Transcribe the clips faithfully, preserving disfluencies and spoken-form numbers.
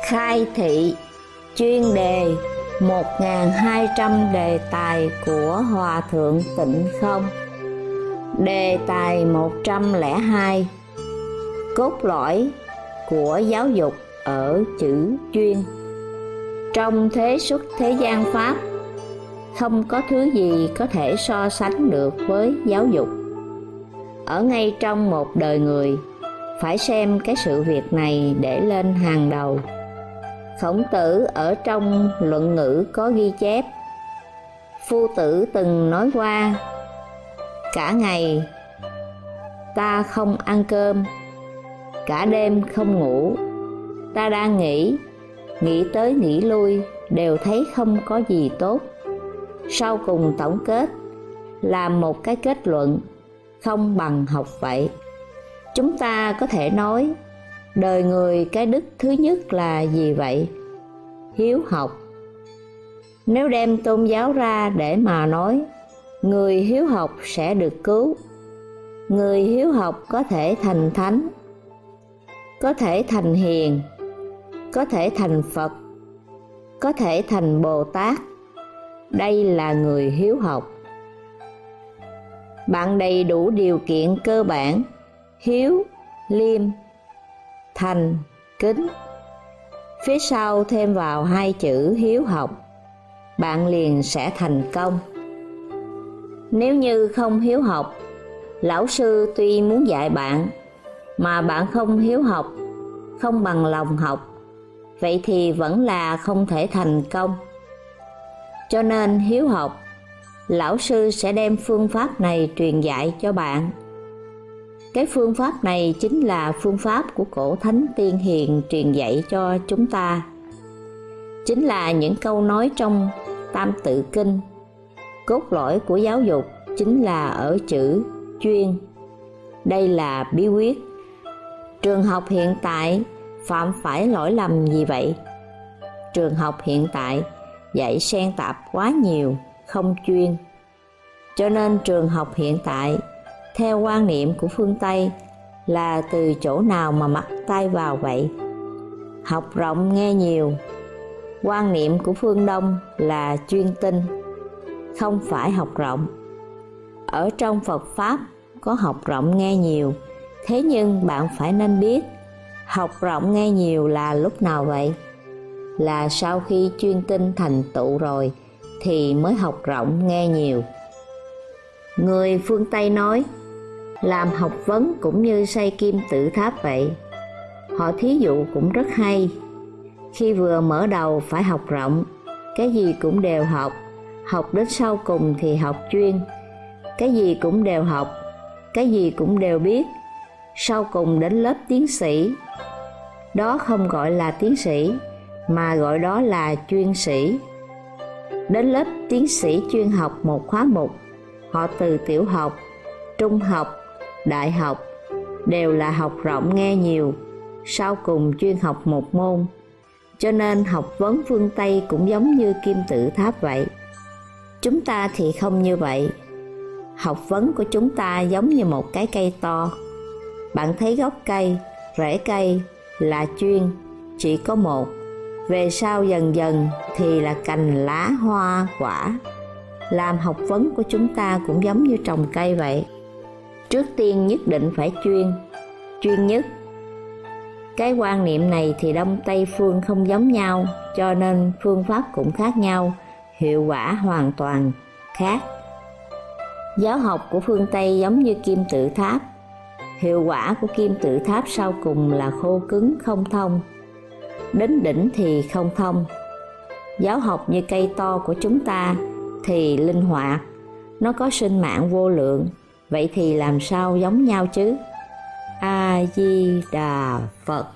Khai thị chuyên đề một nghìn hai trăm đề tài của Hòa Thượng Tịnh Không. Đề tài một trăm lẻ hai: cốt lõi của giáo dục ở chữ chuyên. Trong thế xuất thế gian pháp, không có thứ gì có thể so sánh được với giáo dục. Ở ngay trong một đời người, phải xem cái sự việc này để lên hàng đầu. Khổng Tử ở trong Luận Ngữ có ghi chép: Phu tử từng nói qua, cả ngày ta không ăn cơm, cả đêm không ngủ, ta đang nghĩ, nghĩ tới nghĩ lui đều thấy không có gì tốt. Sau cùng tổng kết, làm một cái kết luận, không bằng học vậy. Chúng ta có thể nói, đời người cái đức thứ nhất là gì vậy? Hiếu học. Nếu đem tôn giáo ra để mà nói, người hiếu học sẽ được cứu. Người hiếu học có thể thành thánh, có thể thành hiền, có thể thành Phật, có thể thành Bồ Tát. Đây là người hiếu học. Bạn đầy đủ điều kiện cơ bản: hiếu, liêm, thành, kính. Phía sau thêm vào hai chữ hiếu học, bạn liền sẽ thành công. Nếu như không hiếu học, lão sư tuy muốn dạy bạn, mà bạn không hiếu học, không bằng lòng học, vậy thì vẫn là không thể thành công. Cho nên hiếu học, lão sư sẽ đem phương pháp này truyền dạy cho bạn. Cái phương pháp này chính là phương pháp của cổ thánh tiên hiền truyền dạy cho chúng ta. Chính là những câu nói trong Tam Tự Kinh. Cốt lõi của giáo dục chính là ở chữ chuyên. Đây là bí quyết. Trường học hiện tại phạm phải lỗi lầm gì vậy? Trường học hiện tại dạy xen tạp quá nhiều, không chuyên. Cho nên trường học hiện tại, theo quan niệm của phương Tây, là từ chỗ nào mà mắc tay vào vậy? Học rộng nghe nhiều. Quan niệm của phương Đông là chuyên tinh, không phải học rộng. Ở trong Phật Pháp có học rộng nghe nhiều, thế nhưng bạn phải nên biết, học rộng nghe nhiều là lúc nào vậy? Là sau khi chuyên tinh thành tựu rồi thì mới học rộng nghe nhiều. Người phương Tây nói, làm học vấn cũng như xây kim tự tháp vậy. Họ thí dụ cũng rất hay. Khi vừa mở đầu phải học rộng, cái gì cũng đều học, học đến sau cùng thì học chuyên. Cái gì cũng đều học, cái gì cũng đều biết, sau cùng đến lớp tiến sĩ. Đó không gọi là tiến sĩ, mà gọi đó là chuyên sĩ. Đến lớp tiến sĩ chuyên học một khóa mục, họ từ tiểu học, trung học, đại học đều là học rộng nghe nhiều, sau cùng chuyên học một môn. Cho nên học vấn phương Tây cũng giống như kim tự tháp vậy. Chúng ta thì không như vậy. Học vấn của chúng ta giống như một cái cây to. Bạn thấy gốc cây, rễ cây là chuyên, chỉ có một. Về sau dần dần thì là cành lá hoa quả. Làm học vấn của chúng ta cũng giống như trồng cây vậy. Trước tiên nhất định phải chuyên, chuyên nhất. Cái quan niệm này thì Đông Tây phương không giống nhau, cho nên phương pháp cũng khác nhau, hiệu quả hoàn toàn khác. Giáo học của phương Tây giống như kim tự tháp. Hiệu quả của kim tự tháp sau cùng là khô cứng không thông. Đến đỉnh thì không thông. Giáo học như cây to của chúng ta thì linh hoạt, nó có sinh mạng vô lượng. Vậy thì làm sao giống nhau chứ? A Di Đà Phật.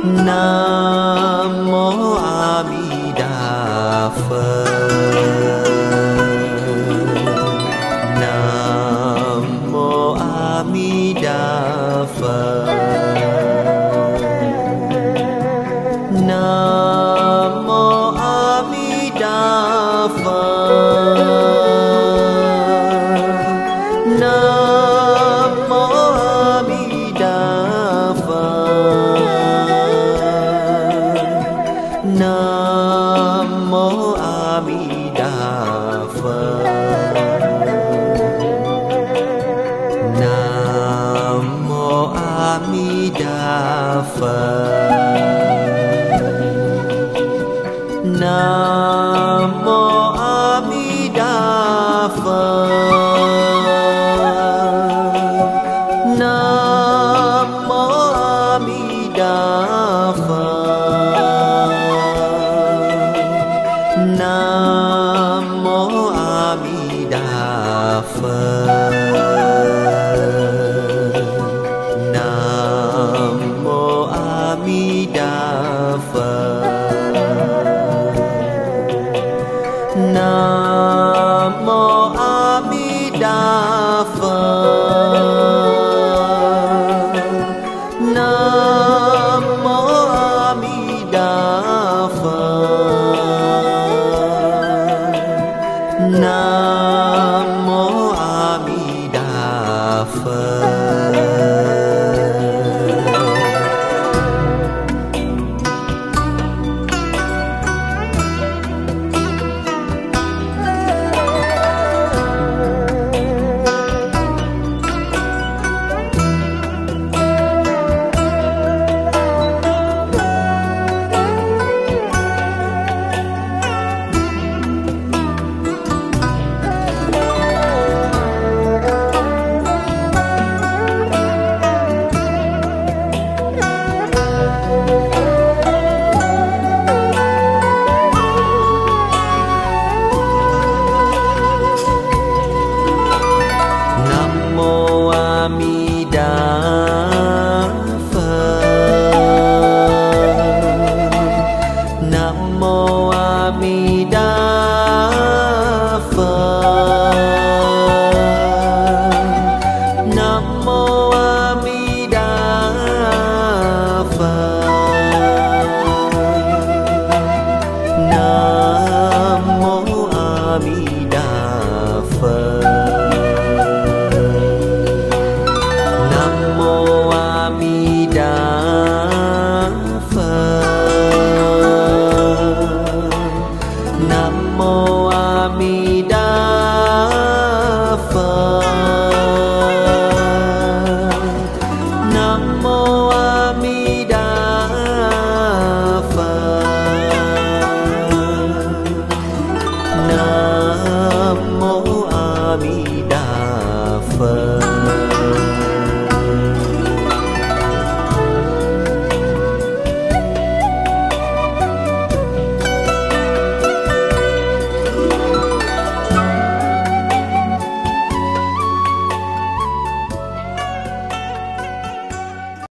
Nam mô A Di Đà Phật. Nam mô A Di Đà Phật. Nam mô A Di Đà Phật. Nam mô A Di Đà Phật. Nam mô A Di Đà Phật. Nam mô A Di Đà Phật. Nam mô A Di Đà Phật. Nam mô A Di Đà Phật. Nam mô A Di Đà Phật. Nam mô A Di Đà Phật.